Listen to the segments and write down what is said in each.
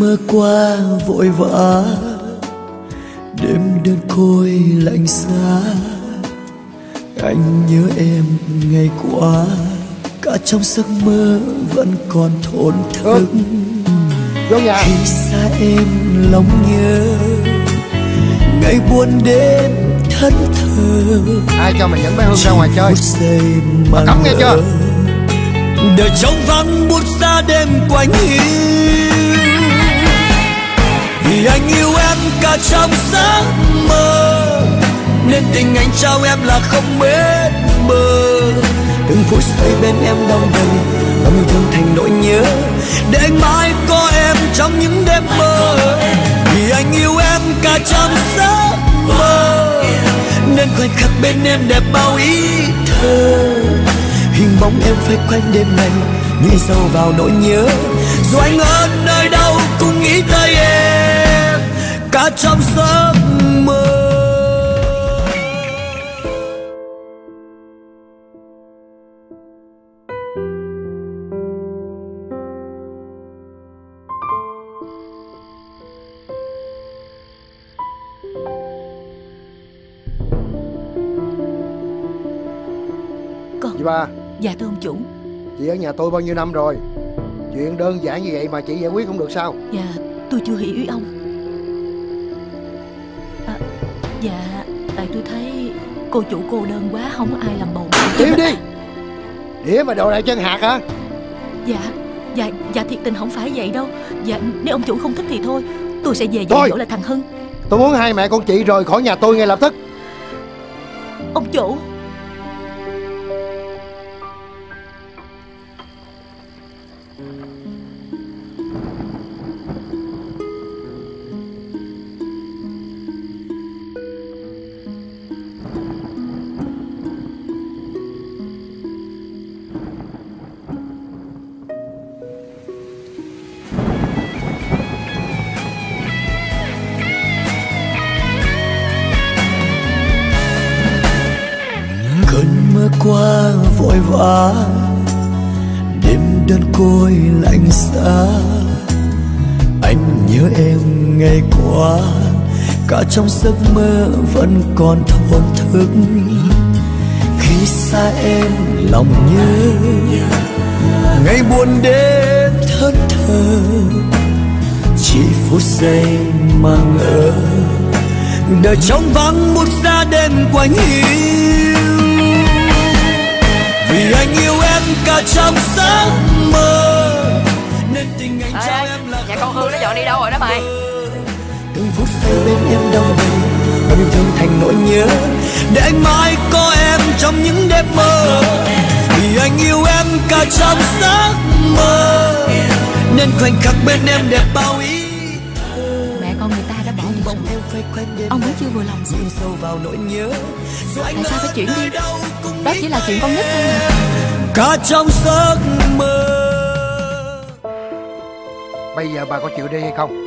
mơ qua vội vã, đêm đơn côi lạnh giá. Anh nhớ em ngày qua, cả trong giấc mơ vẫn còn thổn thức. Khi xa em lòng nhớ, ngày buồn đêm thẫn thờ. Ai cho mày dẫn bé Hương ra ngoài chơi? Mà cấm nghe chưa? Đời trong vắng bút ra đêm quạnh hiu, vì anh yêu em cả trong giấc mơ, nên tình anh trao em là không bết bờ. Từng phút giây bên em đong đầy, lòng yêu thương thành nỗi nhớ, để anh mãi có em trong những đêm mơ. Vì anh yêu em cả trong giấc mơ, nên khoảnh khắc bên em đẹp bao ý thơ. Hình bóng em vây quanh đêm này, như sâu vào nỗi nhớ. Dù anh ở nơi đâu cũng nghĩ tới em, cả trong giấc mơ. Chị ba. Dạ thưa ông chủ. Chị ở nhà tôi bao nhiêu năm rồi, chuyện đơn giản như vậy mà chị giải quyết không được sao? Dạ tôi chưa hiểu ý ông. Dạ tại tôi thấy cô chủ cô đơn quá, không có ai làm bầu. Im đi, đĩa mà đồ đại chân hạt hả? Dạ thiệt tình không phải vậy đâu. Dạ nếu ông chủ không thích thì thôi, tôi sẽ về dỗ lại thằng Hưng. Tôi muốn hai mẹ con chị rời khỏi nhà tôi ngay lập tức. Ông chủ. Qua vội vã, đêm đơn côi lạnh giá. Anh nhớ em ngày qua, cả trong giấc mơ vẫn còn thổn thức. Khi xa em lòng nhớ, ngày buồn đêm thẫn thờ. Chỉ phút giây mà ngỡ, đời trong vắng bút ra đêm quạnh hiu. Vì anh yêu em cả trong giấc mơ, nên tình anh trao em là nhà con Hương nó dọn đi đâu rồi đó mày? Từng phút giây bên em đong đầy, bao yêu thương thành nỗi nhớ, để anh mãi có em trong những đêm mơ. Vì anh yêu em cả trong giấc mơ, nên khoảnh khắc bên em đẹp bao ý. Mẹ con người ta đã bỏ đi rồi, ông vẫn chưa vừa lòng sao? Tại sao phải chuyển đi? Đó chỉ là chuyện con nít thôi mà. Cả trong giấc mơ. Bây giờ bà có chịu đi hay không?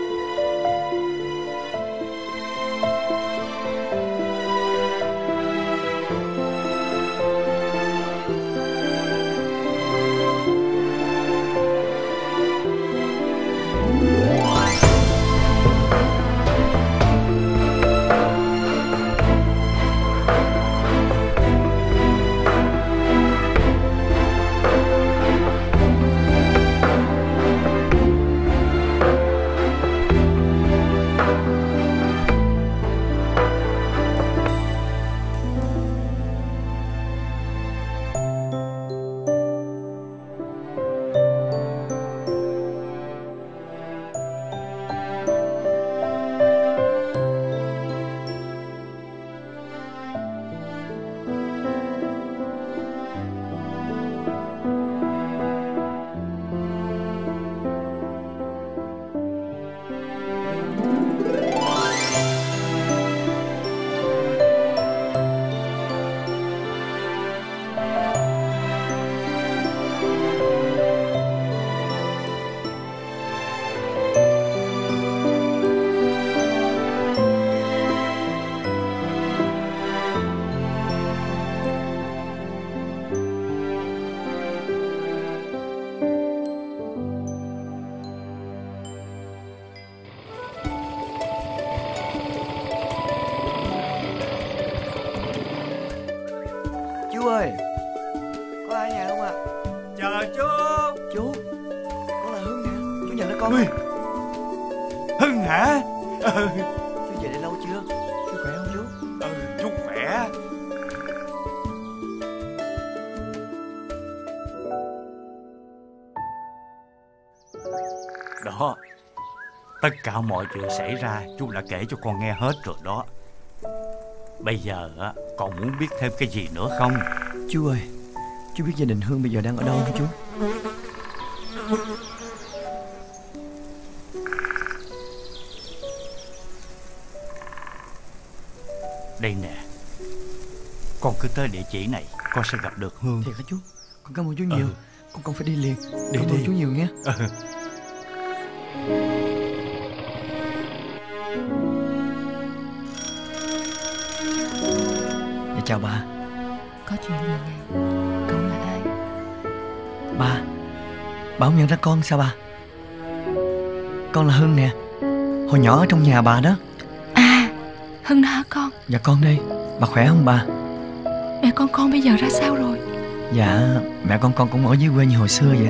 Chú ơi, có ai ở nhà không ạ? Chờ chú. Chú, con là Hưng nè. Chú nhận ra con Ui, không? Hưng hả? Chú về đây lâu chưa? Chú khỏe không chú? Chú khỏe. Đó, tất cả mọi chuyện xảy ra chú đã kể cho con nghe hết rồi đó. Bây giờ á, con muốn biết thêm cái gì nữa không? Chú ơi, chú biết gia đình Hương bây giờ đang ở đâu không chú? Đây nè, con cứ tới địa chỉ này, con sẽ gặp được Hương. Thiệt hả chú? Con cảm ơn chú nhiều. Con phải đi liền. Đi Cảm ơn chú nhiều nghe. Dạ chào bà. Có chuyện gì này? Cậu là ai? Bà không nhận ra con sao bà? Con là Hưng nè. Hồi nhỏ ở trong nhà bà đó. À, Hưng đó hả con? Dạ con đây. Bà khỏe không bà? Mẹ con bây giờ ra sao rồi? Dạ mẹ con cũng ở dưới quê như hồi xưa vậy.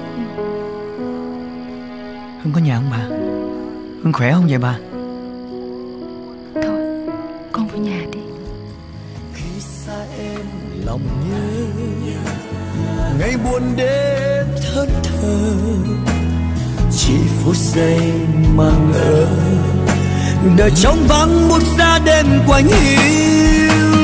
Hưng có nhà không bà? Hưng khỏe không vậy bà? Thôi, con về nhà đi. Khi xa em lòng nhớ, ngày buồn đêm thẫn thờ, chỉ phút giây mà ngỡ, đời trống vắng một ra đêm quạnh hiu.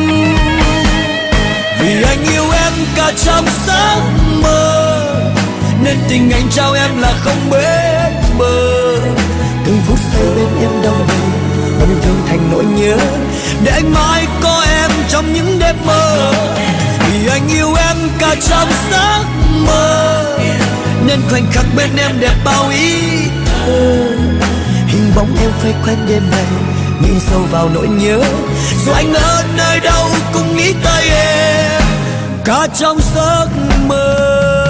Vì anh yêu em cả trong giấc mơ, nên tình anh trao em là không bến bờ. Từng phút giây bên em đau đầu, bao yêu thương thành nỗi nhớ, để anh mãi có em trong những đêm mơ. Vì anh yêu em cả trong giấc mơ, nên khoảnh khắc bên em đẹp bao ý thơ. Hình bóng em xoay quanh đêm này, nhìn sâu vào nỗi nhớ, dù anh ở nơi đâu cũng nghĩ tới em cả trong giấc mơ.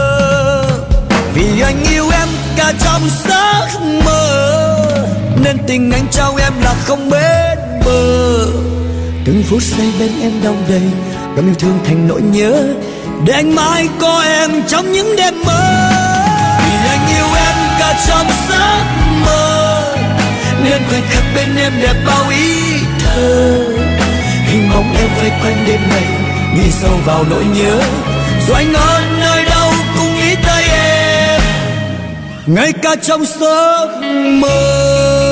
Vì anh yêu em cả trong giấc mơ, nên tình anh trao em là không bến bờ. Từng phút giây bên em đong đầy, gom yêu thương thành nỗi nhớ, để anh mãi có em trong những đêm mơ. Vì anh yêu em cả trong giấc mơ, nên khoảnh khắc bên em đẹp bao ý thơ. Hình bóng em xoay quanh đêm này, nhìn sâu vào nỗi nhớ, dù anh ở nơi đâu cũng nghĩ tới em, ngay cả trong giấc mơ.